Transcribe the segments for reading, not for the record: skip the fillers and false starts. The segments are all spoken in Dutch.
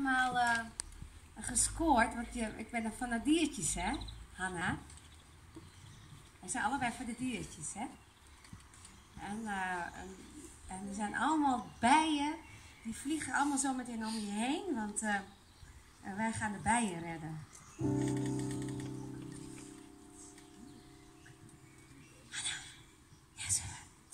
allemaal gescoord, want ik ben van de diertjes, hè, Hanna? We zijn allebei voor de diertjes, hè? En er zijn allemaal bijen, die vliegen allemaal zo meteen om je heen, want wij gaan de bijen redden. Hanna, ja, zo.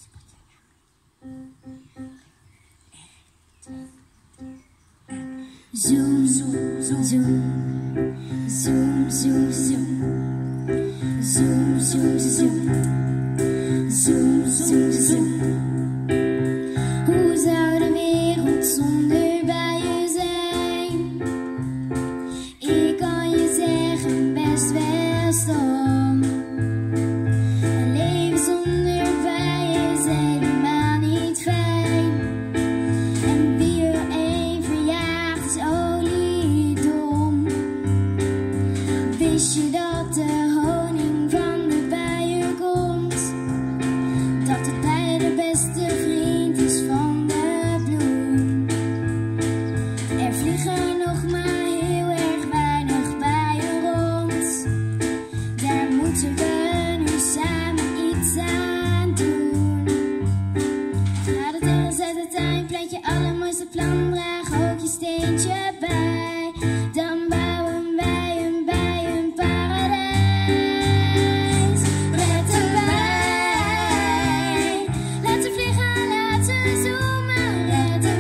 Zoom, zoom, zoom, zoom, zoom, zoom, zoom, zoom, zoom, zoom, zoom, zoom, zoom. Hoe zou de wereld zonder bijen zijn? Ik kan je zeggen, best wel stom. Een leven zonder bijen is helemaal niet fijn. En wie er één verjaagt is oliedom. Wist je dat de honing van de bijen komt? Dat de bij de beste vriend is van de bloem. Er vliegen nog maar heel erg weinig bijen rond. Daar moeten we nu samen iets aan doen. Ga de terras uit de tuin, plant je allermooiste plan, draag ook je steentje bij. Dan bouwen wij een bijenparadijs. Red de bij. Laat ze vliegen, laat ze zoomen. Red de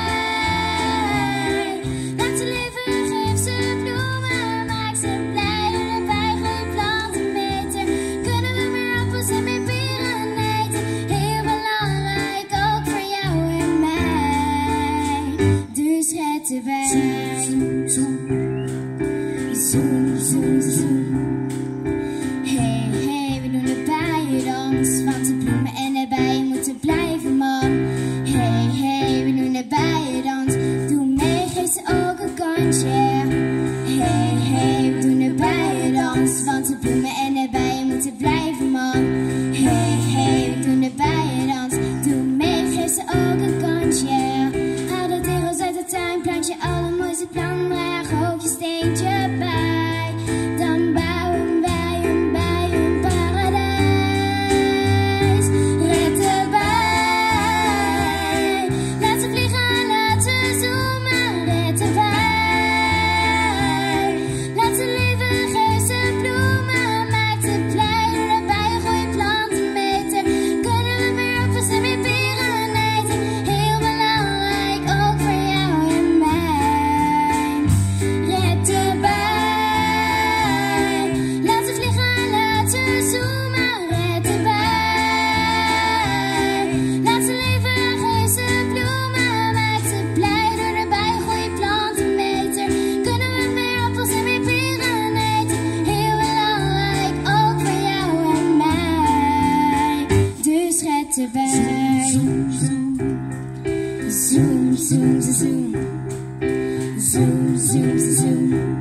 bij. Laat ze leven, geef ze bloemen. Maak ze blij door de bij, gooi planten beter. Kunnen we meer appels en meer peren eten? Heel belangrijk, ook voor jou en mij. Dus red de bij. Zoom, zoom, zoom, zoom, zoom. Hey, hey, we doen de bijendans, want de bloemen en de bijen moeten blijven, man. Hey, hey, we doen de bijendans, doe mee, geef ze ook een kansje. Hey, hey, we doen de bijendans, want de bloemen en de bijen moeten blijven, man. Hey, hey, we doen de bijendans, doe mee, geef ze ook een kansje. Haal de tegels uit de tuin, plant je allermooiste plan, draag ook je steentje bij. Dan bouwen wij een bijenparadijs. Red de bij. Laat ze vliegen, laat ze zoomen. Red de bij. Laat ze leven, geef ze bloemen. Maak ze blij door de bijen, gooi planten beter. Kunnen we meer appels en meer peren eten? Heel belangrijk, ook voor jou en mij. Red de bij. Laat ze vliegen, laat ze zoomen. Red de bij. Laat ze leven, geef ze bloemen. Maak ze blij door de bijen, gooi planten beter. Kunnen we meer appels en meer peren eten? Heel belangrijk, ook voor jou en mij. Dus red de bij. Zoom, zoom, zoom, zoom, zoom, zoom, zoom, zoom, zoom.